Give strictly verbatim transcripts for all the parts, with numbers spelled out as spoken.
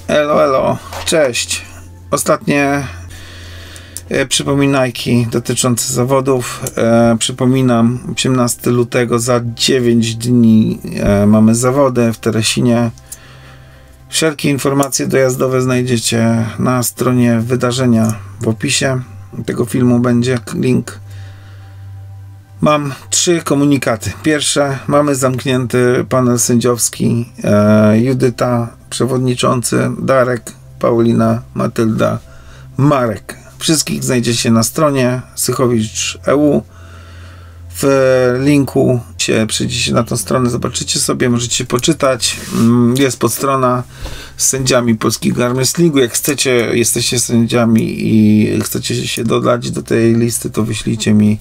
Elo, elo, cześć. Ostatnie e, przypominajki dotyczące zawodów. E, przypominam, osiemnastego lutego za dziewięć dni e, mamy zawody w Teresinie. Wszelkie informacje dojazdowe znajdziecie na stronie wydarzenia w opisie tego filmu, będzie link. Mam trzy komunikaty. Pierwsze, mamy zamknięty panel sędziowski. E, Judyta, przewodniczący, Darek, Paulina, Matylda, Marek. Wszystkich znajdziecie na stronie Sychowicz kropka e u. W linku się przejdziecie na tą stronę, zobaczycie sobie, możecie poczytać. Jest podstrona z sędziami Polskiego Armrest League'u. Jak chcecie, jesteście sędziami i chcecie się dodać do tej listy, to wyślijcie mi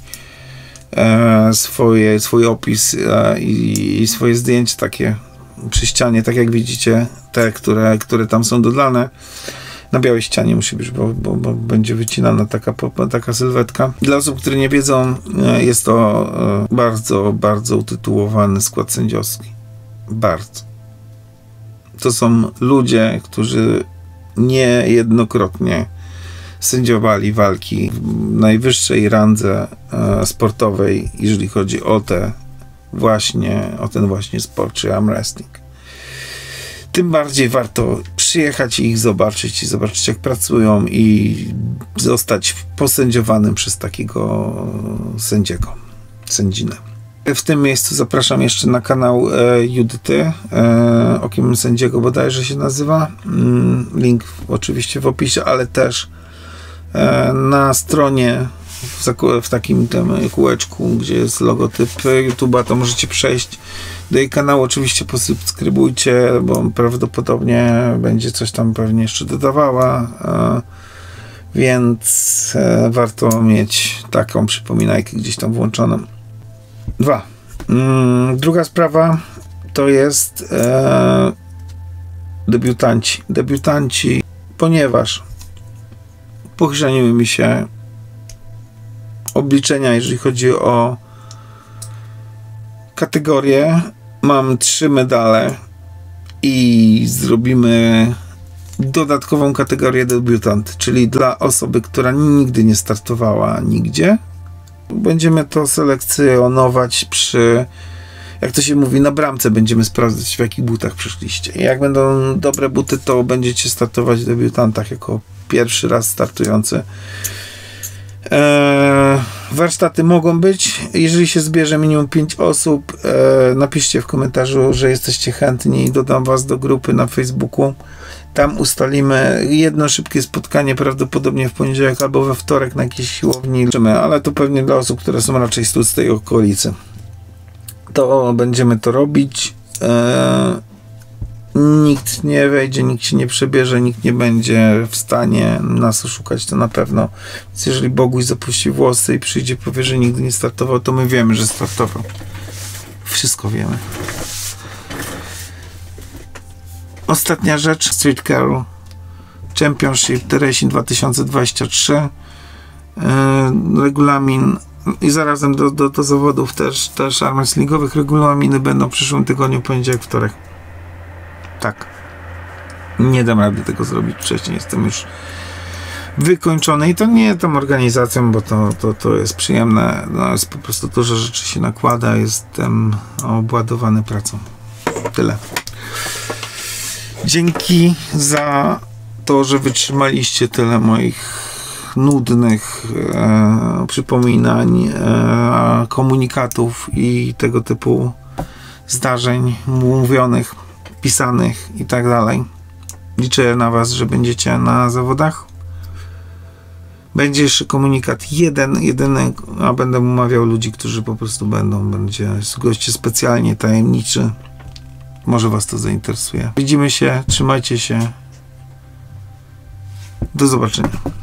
e, swoje, swój opis e, i, i swoje zdjęcie takie przy ścianie, tak jak widzicie, te, które, które tam są dodane. Na białej ścianie musi być, bo, bo, bo będzie wycinana taka, taka sylwetka. Dla osób, które nie wiedzą, jest to bardzo, bardzo utytułowany skład sędziowski. Bardzo. To są ludzie, którzy niejednokrotnie sędziowali walki w najwyższej randze sportowej, jeżeli chodzi o te właśnie, o ten właśnie sport, czy arm wrestling. Tym bardziej warto przyjechać i ich zobaczyć i zobaczyć, jak pracują i zostać posędziowanym przez takiego sędziego, sędzinę. W tym miejscu zapraszam jeszcze na kanał e, Judyty, e, Okiem Sędziego bodajże się nazywa. Mm, link oczywiście w opisie, ale też e, na stronie w, w takim tym kółeczku, gdzie jest logotyp YouTube'a, to możecie przejść do jej kanału. Oczywiście posubskrybujcie, bo prawdopodobnie będzie coś tam pewnie jeszcze dodawała, więc warto mieć taką przypominajkę gdzieś tam włączoną. Dwa. Druga sprawa to jest e, debiutanci. Debiutanci, ponieważ pochrzaniły mi się obliczenia, jeżeli chodzi o kategorię. Mam trzy medale i zrobimy dodatkową kategorię debiutant, czyli dla osoby, która nigdy nie startowała nigdzie. Będziemy to selekcjonować przy, jak to się mówi, na bramce będziemy sprawdzać, w jakich butach przyszliście. I jak będą dobre buty, to będziecie startować w debiutantach jako pierwszy raz startujący. Eee, warsztaty mogą być, jeżeli się zbierze minimum pięć osób. Eee, napiszcie w komentarzu, że jesteście chętni i dodam was do grupy na Facebooku. Tam ustalimy jedno szybkie spotkanie, prawdopodobnie w poniedziałek albo we wtorek na jakiejś siłowni, ale to pewnie dla osób, które są raczej z tej okolicy. To będziemy to robić. Eee, Nikt nie wejdzie, nikt się nie przebierze, nikt nie będzie w stanie nas oszukać, to na pewno. Więc jeżeli Boguś zapuści włosy i przyjdzie, powie, że nigdy nie startował, to my wiemy, że startował. Wszystko wiemy. Ostatnia rzecz. Street Carol Championship Teresin dwa tysiące dwadzieścia trzy. Yy, regulamin i zarazem do, do, do zawodów też, też arm wrestlingowych. Regulaminy będą w przyszłym tygodniu, poniedziałek, wtorek. Tak. Nie dam rady tego zrobić wcześniej. Jestem już wykończony i to nie tą organizacją, bo to, to, to jest przyjemne. No, jest po prostu dużo rzeczy się nakłada. Jestem obładowany pracą. Tyle. Dzięki za to, że wytrzymaliście tyle moich nudnych e, przypominań, e, komunikatów i tego typu zdarzeń mówionych, pisanych i tak dalej. Liczę na was, że będziecie na zawodach. Będzie jeszcze komunikat jeden, jedyny, a będę umawiał ludzi, którzy po prostu będą. Będzie goście specjalnie tajemniczy. Może was to zainteresuje. Widzimy się, trzymajcie się. Do zobaczenia.